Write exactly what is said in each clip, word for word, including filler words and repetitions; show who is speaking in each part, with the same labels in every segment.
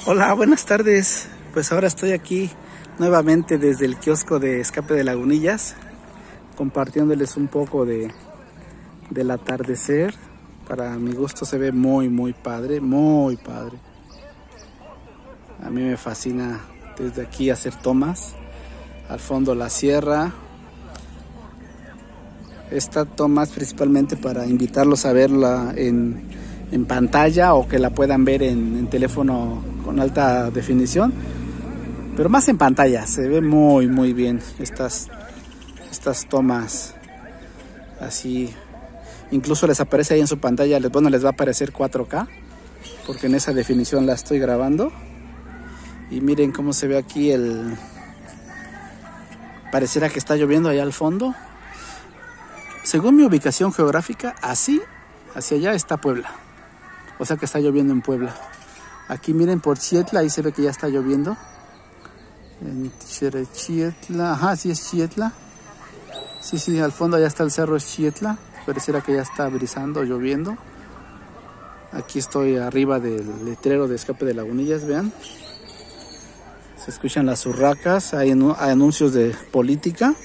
Speaker 1: Hola, buenas tardes. Pues ahora estoy aquí nuevamente desde el kiosco de Escape de Lagunillas, compartiéndoles un poco de del atardecer. Para mi gusto se ve muy muy padre, muy padre. A mí me fascina desde aquí hacer tomas. Al fondo la sierra. Esta toma es principalmente para invitarlos a verla en, en pantalla o que la puedan ver en, en teléfono con alta definición, pero más en pantalla. Se ve muy muy bien estas, estas tomas así. Incluso les aparece ahí en su pantalla, les, bueno, les va a aparecer cuatro K porque en esa definición la estoy grabando. Y miren cómo se ve aquí el... Pareciera que está lloviendo allá al fondo. Según mi ubicación geográfica, así, hacia allá está Puebla. O sea que está lloviendo en Puebla. Aquí miren por Chietla, ahí se ve que ya está lloviendo. En Chietla, ajá, sí es Chietla. Sí, sí, al fondo allá está el cerro, es Chietla. Pareciera que ya está brisando, lloviendo. Aquí estoy arriba del letrero de Escape de Lagunillas, vean. Se escuchan las urracas, hay anuncios de política.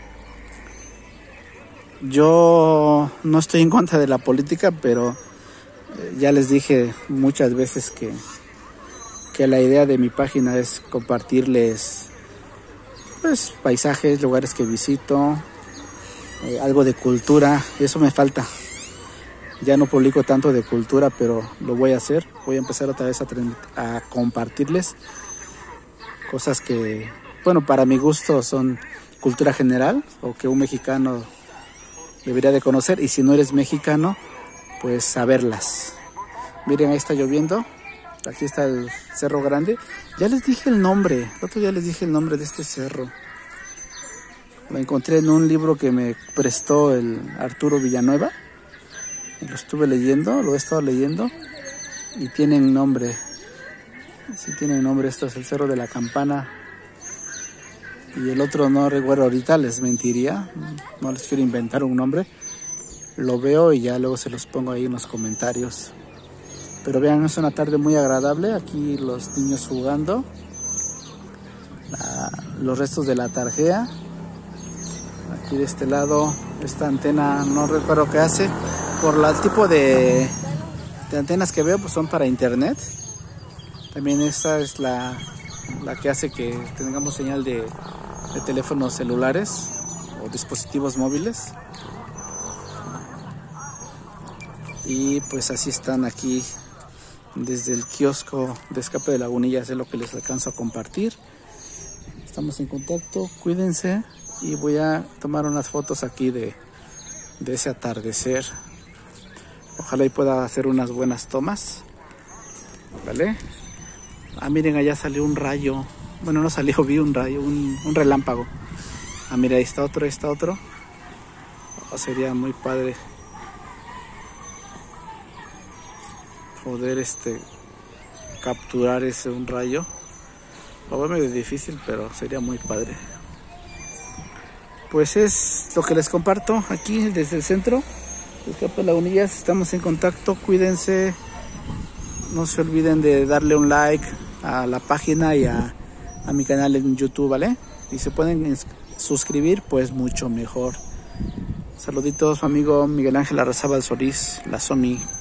Speaker 1: Yo no estoy en contra de la política, pero ya les dije muchas veces que, que la idea de mi página es compartirles pues paisajes, lugares que visito, eh, algo de cultura. Eso me falta. Ya no publico tanto de cultura, pero lo voy a hacer. Voy a empezar otra vez a, a compartirles cosas que, bueno, para mi gusto son cultura general o que un mexicano debería de conocer, y si no eres mexicano, pues saberlas. Miren, ahí está lloviendo. Aquí está el Cerro Grande. Ya les dije el nombre, el otro día les dije el nombre de este cerro. Lo encontré en un libro que me prestó el Arturo Villanueva. Lo estuve leyendo, lo he estado leyendo y tienen nombre. Sí tienen nombre. Esto es el Cerro de la Campana. Y el otro no recuerdo ahorita, les mentiría. No les quiero inventar un nombre. Lo veo y ya luego se los pongo ahí en los comentarios. Pero vean, es una tarde muy agradable. Aquí los niños jugando. La, los restos de la tarjea. Aquí de este lado, esta antena, no recuerdo qué hace. Por el tipo de, de antenas que veo, pues son para internet. También esta es la, la que hace que tengamos señal de, de teléfonos celulares o dispositivos móviles. Y pues así están aquí desde el kiosco de Escape de Lagunillas. Es lo que les alcanzo a compartir. Estamos en contacto, cuídense, y voy a tomar unas fotos aquí de, de ese atardecer. Ojalá y pueda hacer unas buenas tomas. ¿Vale? Ah, miren, allá salió un rayo. Bueno, no salió, vi un rayo, un, un relámpago. Ah, mira, ahí está otro, ahí está otro. Oh, sería muy padre poder este capturar ese un rayo. Lo veo medio difícil, pero sería muy padre. Pues es lo que les comparto aquí desde el centro de Escape de Lagunillas. Estamos en contacto, cuídense. No se olviden de darle un like a la página y a, a mi canal en YouTube, ¿vale? Y se pueden suscribir, pues mucho mejor. Saluditos, amigo Miguel Ángel Arrazábal Solís, la Somi.